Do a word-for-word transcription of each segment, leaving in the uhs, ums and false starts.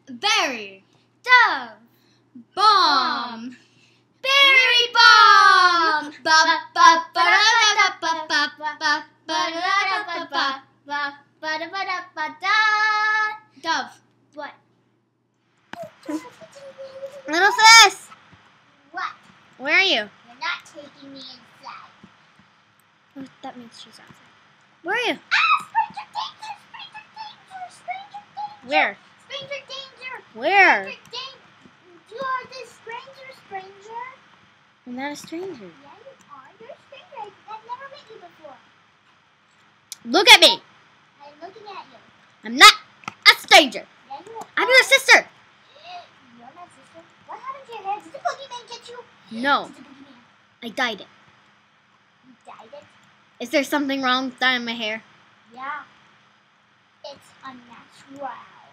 Berry. Dove. Bomb. Berry bomb. Ba ba ba da ba ba ba ba ba da ba ba. Ba ba da ba da ba da. Dove. What? Little sis, What? where are you? You're not taking me inside. Oh, that means she's outside. Where are you? Ah! Stranger danger! Stranger danger! Stranger danger! Where? Stranger danger! Where? Stranger danger! You are the stranger, stranger. I'm not a stranger. Yeah, you are. You're a stranger. I- I've never met you before. Look at me. I'm looking at you. I'm not a stranger. Yeah, you are. I'm your sister. You're my sister. What happened to your hair? Did the boogeyman get you? No, Did the boogeyman? I dyed it. You dyed it? Is there something wrong with dyeing my hair? Yeah. It's unnatural.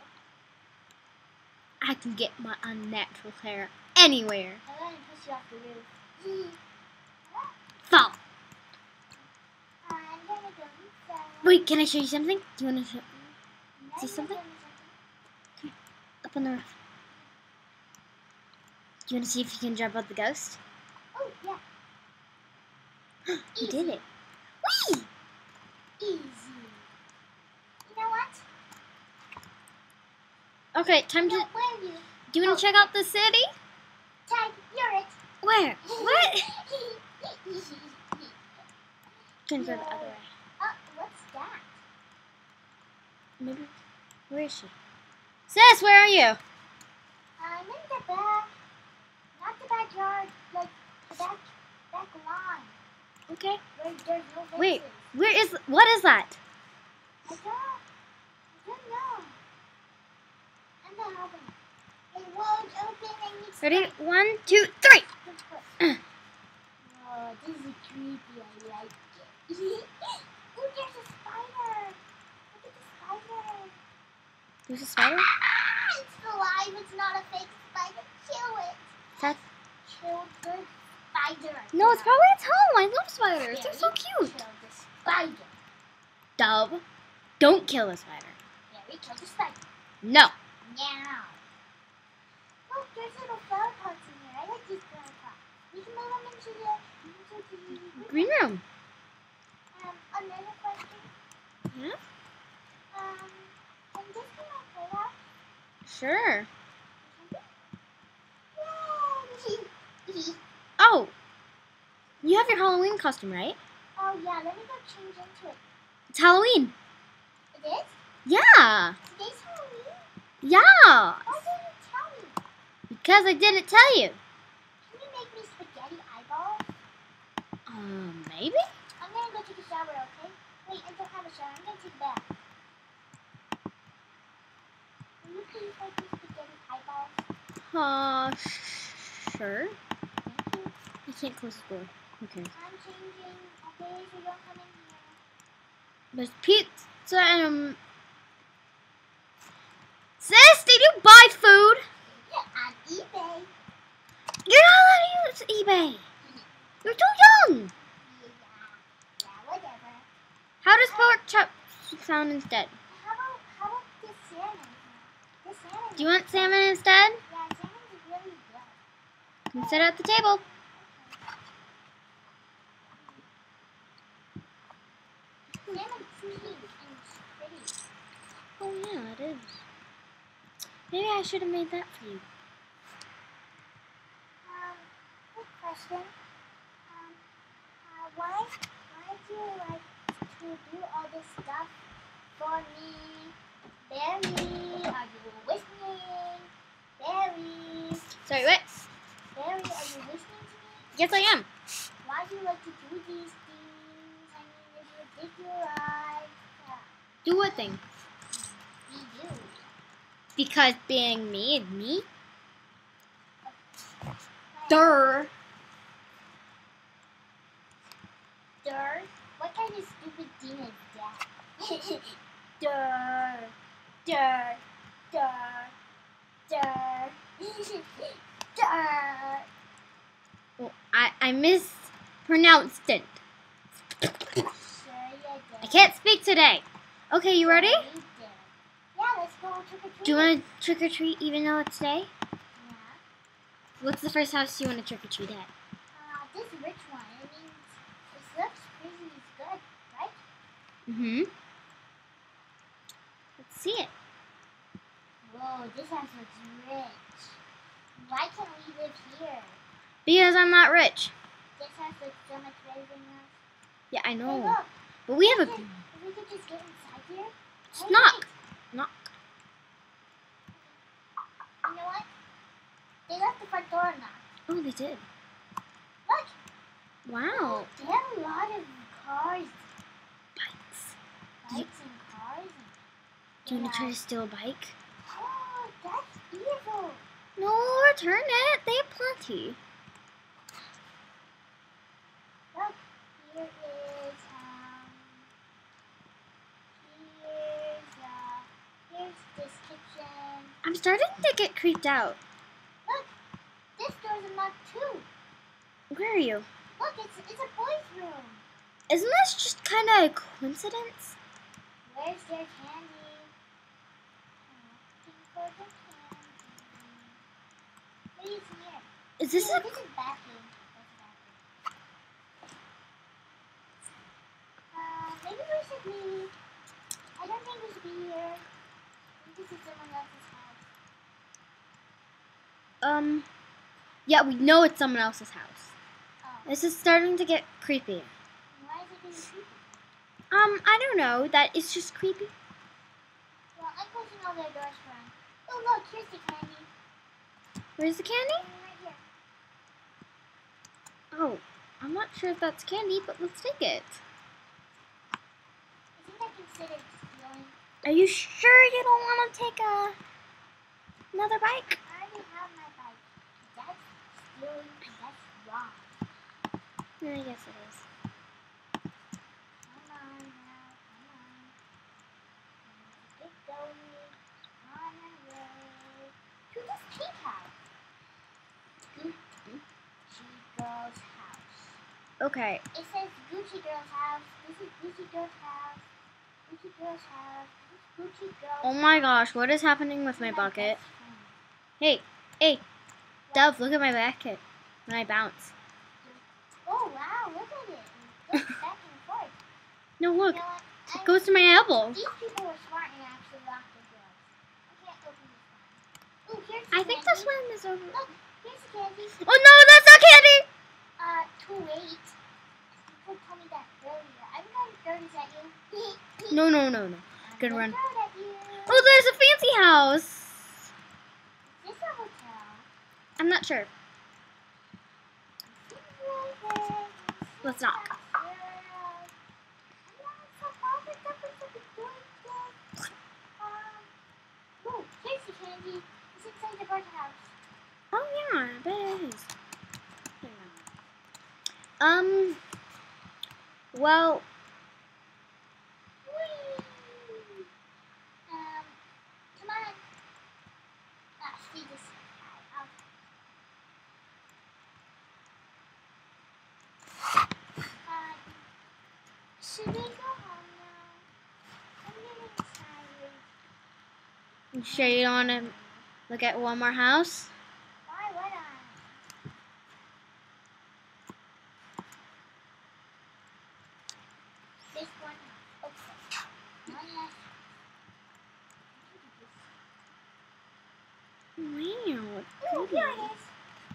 I can get my unnatural hair anywhere. I'm going to push you off the roof. Fall. I'm going to go inside. Wait, can I show you something? Do you want to show Now see you're something? gonna do up on the roof? Do you want to see if you can jump out the ghost? Oh, yeah. You Easy. did it. Whee! Easy. You know what? Okay, time No, to. where are you? Do you want to check out the city? Tag, you're it. Where? What? Can go the other way. Oh, what's that? Maybe. Where is she? Sis, where are you? I'm in the back. Not the backyard, like the back, back lawn. Okay. Where there's no fences. Wait, where is? What is that? I don't, I don't know. I'm not opening. It won't open. I need to Ready? One, two, three. Oh, this is creepy. I like it. Ooh, there's a spider. Look at the spider. There's a spider. Ah, it's alive. It's not a fake spider. Kill it. That's Kill the spider. no, it's probably its home. I love spiders. They're so cute. Kill the spider. Dove, don't kill the spider. Mary, kill the spider. No. Now. Look, there's little flower pots in here. I like these flower pots. We can move them into the, into the Green room. Um, another question. Yeah. Um, can this be my playhouse? Sure. Yay! Oh, you have your Halloween costume, right? Oh yeah, let me go change into it. It's Halloween. It is? Yeah. Today's Halloween? Yeah. Why didn't you tell me? Because I didn't tell you. Can you make me spaghetti eyeballs? Um, maybe. I'm gonna go take a shower, okay? Wait, I don't have a shower. I'm gonna take a bath. Will you please make me spaghetti eyeballs? Uh, sh- sure. Thank you. I can't close the door. Okay. I'm changing. Okay, so don't come in here. There's pizza and um. Sis, did you buy food? On eBay. You're not allowed to use eBay. You're too young. Yeah, yeah, whatever. How does pork chop sound instead? How about, how about this salmon? This salmon. Do you want salmon instead? Yeah, salmon is really good. Come sit at the table. Salmon's cute and pretty. Oh yeah, it is. Maybe I should have made that for you. Um, quick question. Um, uh, why, why do you like to do all this stuff for me? Barry, are you listening? Barry, Sorry, what? Barry, are you listening to me? Yes, I am. Why do you like to do these things? I mean, it's ridiculous. Yeah, Do what thing? we do. Because being me is me. Like, Durr. Durr? What kind of stupid thing is that? Durr. Durr. Durr. Durr. Durr. Well, I, I mispronounced it. Sure you did. I can't speak today. Okay, you ready? Sure you did. Yeah, let's go trick or treat. Do you want to trick or treat even though it's day? Yeah. What's the first house you want to trick or treat at? Uh, this rich one. It means it looks crazy. It's good, right? Mm-hmm. Let's see it. Whoa, this house looks rich. Why can't we live here? Because I'm not rich. This house looks so much better than yours. Yeah, I Hey, know. look. But we have If a... we could just get inside here. Just Hey, knock. wait. Knock. You know what? They left the front door unlocked. Oh, they did. Look. Wow. They have a lot of cars, Bikes. bikes and cars. And Do you want to try Yeah. to steal a bike? Oh, that's evil. No, return it. They have plenty. Look, here is um, here's uh, here's this kitchen. I'm starting to get creeped out. Look, this door's unlocked too. Where are you? Look, it's it's a boys' room. Isn't this just kind of a coincidence? Where's their candy? Looking for the candy. What is here? Is this Hey, a... look, this is bathroom. That's a bathroom. Uh, maybe we should leave. I don't think we should be here. I think this is someone else's house. Um... Yeah, we know it's someone else's house. Oh, This is starting to get creepy. why is it getting creepy? Um, I don't know. That is just creepy. Well, I'm closing all their doors for them. Oh, look, here's the candy. Where's the candy? Right here. Oh, I'm not sure if that's candy, but let's take it. I think I considered stealing. Are you sure you don't want to take a another bike? I already have my bike. That's stealing, and that's wrong. Yeah, I guess it is. Come on now, come on. Get going on our way to this pink house. Gucci Girl's house. Okay. It says Gucci Girl's house. This is Gucci Girl's house. Gucci Girl's house. This is Gucci Girl's Oh my gosh, what is happening with my bucket? best friend. Hey, hey, Dove, look at my bucket when I bounce. Oh wow, look at it. It goes back and forth. No, look, You know what? it I- goes to my elbow. These people were smart and actually locked the doors. I can't open this one. Ooh, here's the I think candy. this one is over. Look, here's the candy. Oh no, that's not candy! Uh, too late. You told me that earlier. I'm gonna throw this at you. No, no, no, no. I'm Good gonna run. throw it at you. Oh, there's a fancy house. Is this a hotel? I'm not sure. Let's knock. Oh, here's the candy. It's inside the birdhouse. Oh yeah, I bet it is. Um. Well, Whee! Um, come on. Ah, see this. I'll- Uh, should we go home now? I'm getting tired. you sure you don't want to look at one more house? Why would I? This one. Okay. One last. Wow. Oh, here it is.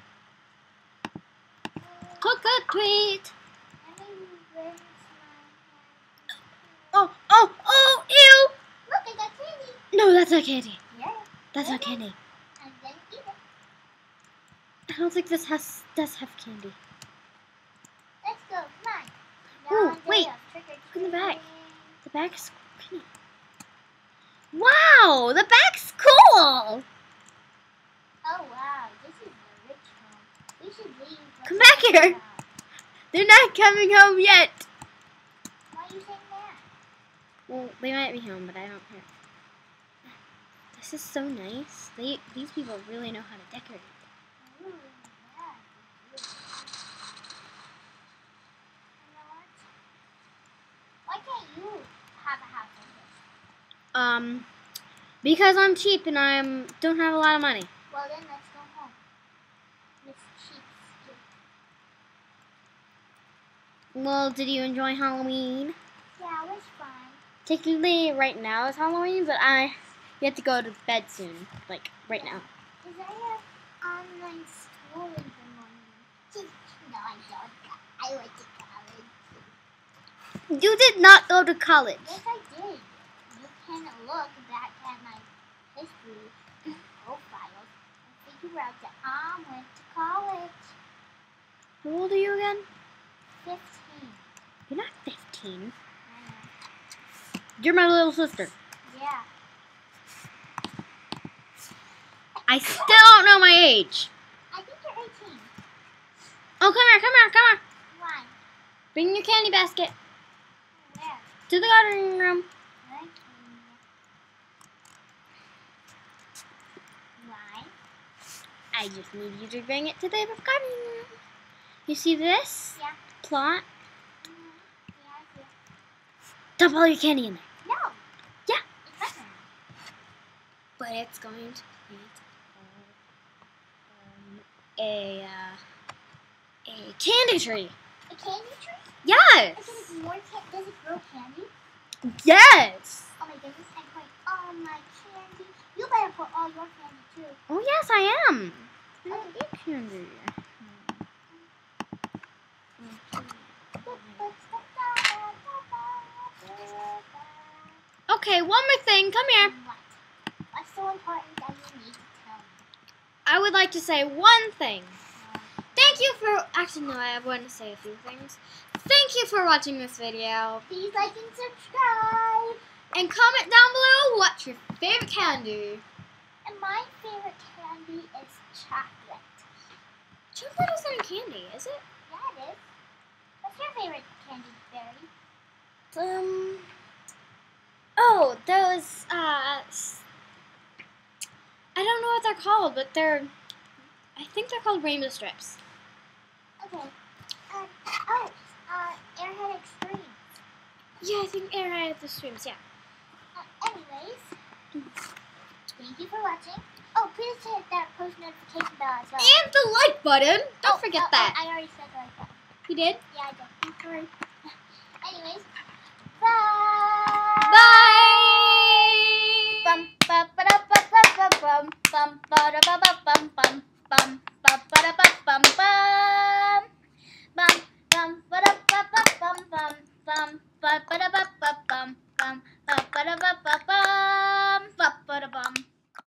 Cook a tweet. Let me rinse my hands. Oh, oh, oh, ew. Look, I got candy. No, that's not candy. Yeah. That's not candy. And then eat it. I don't think this has does have candy. Let's go. Come on. Ooh, Now day wait. of trick-or-treating. Look in the back. The bag's pretty. Wow, the bag's cool. Oh wow, this is a rich home. We should leave. Let's Come back go here. now. They're not coming home yet. Why are you saying that? Well, they might be home, but I don't care. This is so nice. They these people really know how to decorate. Ooh, yeah. they do. You know what? Why can't you have a house like this? Um, Because I'm cheap and I don't have a lot of money. Well then, let's go home. Miss Cheap. Well, did you enjoy Halloween? Yeah, it was fun. Technically, right now is Halloween, but I you have to go to bed soon, like right now. Because I have online school in the morning. No, I don't. I went to college. You did not go to college. Yes, I did. You can look back at my history profiles and figure out that I went to college. How old are you again? Fifteen. You're not fifteen. I know. You're my little sister. Yeah. I still don't know my age. I think you're eighteen. Oh, come here, come here, come here. Why? Bring your candy basket Where? to the gardening room. Where? Why? I just need you to bring it to the gardening room. You see this Yeah. plot? Mm, yeah, I do. Dump all your candy in there. No. Yeah. It's not gonna. But it's going to be um, a uh, a candy tree. A candy tree? Yes. Is it more can- Does it grow candy? Yes. Oh my goodness, I'm going all my candy. You better put all your candy too. Oh yes, I am. I Okay. eat candy. Okay, one more thing. Come here. What? What's so important that you need to tell me? I would like to say one thing. Thank you for... Actually, no, I want to say a few things. Thank you for watching this video. Please like and subscribe. And comment down below what's your favorite candy. And my favorite candy is chocolate. Chocolate isn't a candy, is it? Yeah, it is. What's your favorite candy, Barry? Um... Oh, those, uh... s- I don't know what they're called, but they're... I think they're called rainbow strips. Okay. Um, oh, uh, Airhead Extreme. Yeah, I think Airhead at the streams, yeah. Uh, anyways, thank you for watching. Oh, please hit that post notification bell as well. And the like button! Don't Oh, forget oh, that. Oh, I already said the like button. You did? Yeah, I did. I'm sorry. Anyways, bye. Bye!